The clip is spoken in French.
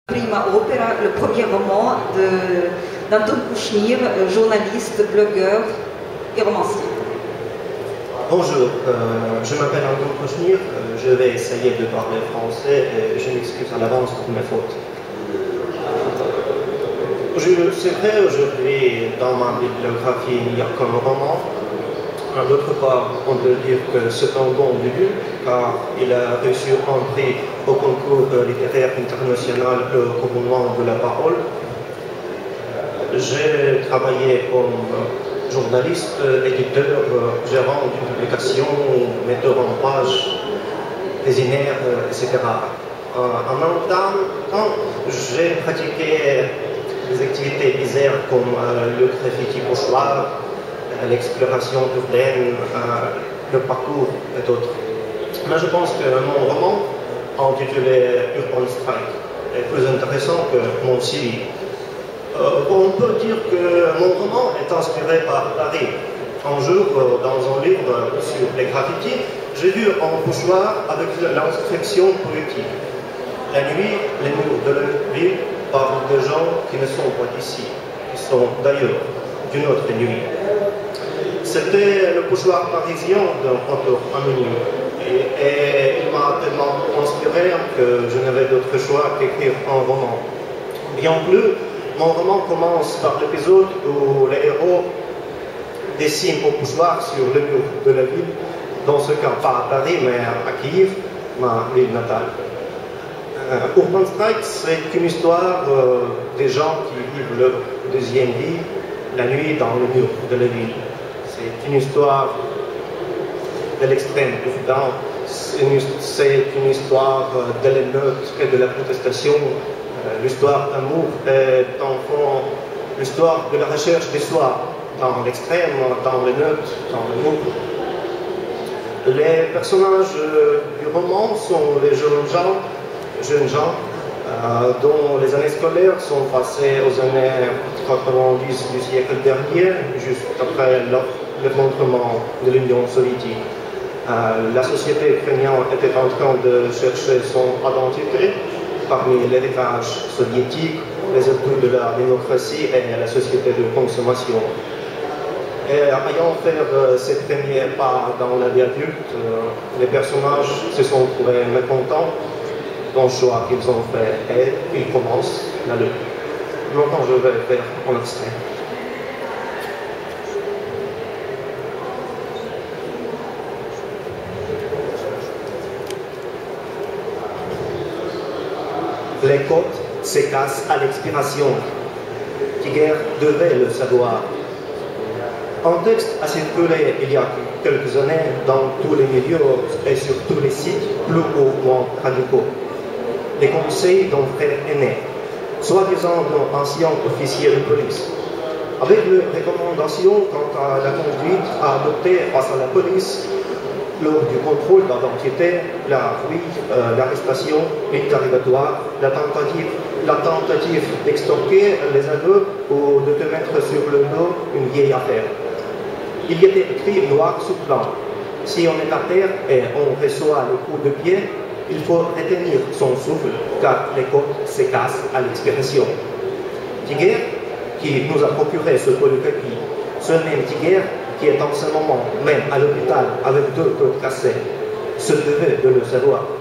Prima opera, le premier roman d'Anton Kouchnir, journaliste, blogueur et romancier. Bonjour, je m'appelle Anton Kouchnir, je vais essayer de parler français et je m'excuse à l'avance pour mes fautes. C'est vrai, aujourd'hui, dans ma bibliographie, il n'y a qu'un roman. D'autre part, on peut dire que c'est un bon début, car il a reçu un prix au concours littéraire international au mouvement de la parole. J'ai travaillé comme journaliste, éditeur, gérant d'une publication, metteur en page, dessinaire, etc. En même temps, j'ai pratiqué des activités bizarres comme le graffiti pochoir, l'exploration urbaine, le parcours et d'autres. Mais je pense que mon roman, intitulé Urban Strike, est plus intéressant que mon CV. On peut dire que mon roman est inspiré par Paris. Un jour, dans un livre sur les graffitis, j'ai vu un pochoir avec l'inscription politique. La nuit, les murs de la ville parlent de gens qui ne sont pas d'ici, qui sont d'ailleurs, d'une autre nuit. C'était le pochoir parisien d'un auteur anonyme. Et il m'a tellement inspiré que je n'avais d'autre choix qu'écrire un roman. Bien plus, mon roman commence par l'épisode où les héros dessinent au pochoir sur le mur de la ville, dans ce cas pas à Paris mais à Kiev, ma ville natale. Urban Strike, c'est une histoire des gens qui vivent leur deuxième vie la nuit dans le mur de la ville. C'est une histoire de l'extrême urbain, c'est une histoire de l'émeute et de la protestation, l'histoire d'amour et d'enfant, l'histoire de la recherche de soi dans l'extrême, dans l'émeute, dans l'amour. Les personnages du roman sont les jeunes gens dont les années scolaires sont passées aux années 90 du siècle dernier, juste après l'effondrement de l'Union soviétique. La société ukrainienne était en train de chercher son identité parmi l'héritage soviétique, les atouts de la démocratie et la société de consommation. Et ayant fait ces premiers pas dans la vie adulte, les personnages se sont trouvés mécontents d'un choix qu'ils ont fait et ils commencent la lutte. Maintenant, je vais faire un extrait. Les côtes se cassent à l'expiration. Tiger devait le savoir. Un texte a circulé il y a quelques années dans tous les milieux et sur tous les sites plus ou moins radicaux. Les conseils d'un frère aîné, soi-disant d'un ancien officier de police, avec les recommandations quant à la conduite à adopter face à la police lors du contrôle d'identité, la fuite, l'arrestation, l'interrogatoire, la tentative d'extorquer les aveux ou de te mettre sur le dos une vieille affaire. Il y était écrit noir sur blanc. Si on est à terre et on reçoit le coup de pied, il faut retenir son souffle, car les côtes se cassent à l'expiration. Tiger, qui nous a procuré ce polycopie, ce même Tiger, qui est en ce moment même à l'hôpital avec 2 côtes cassées, se devait de le savoir.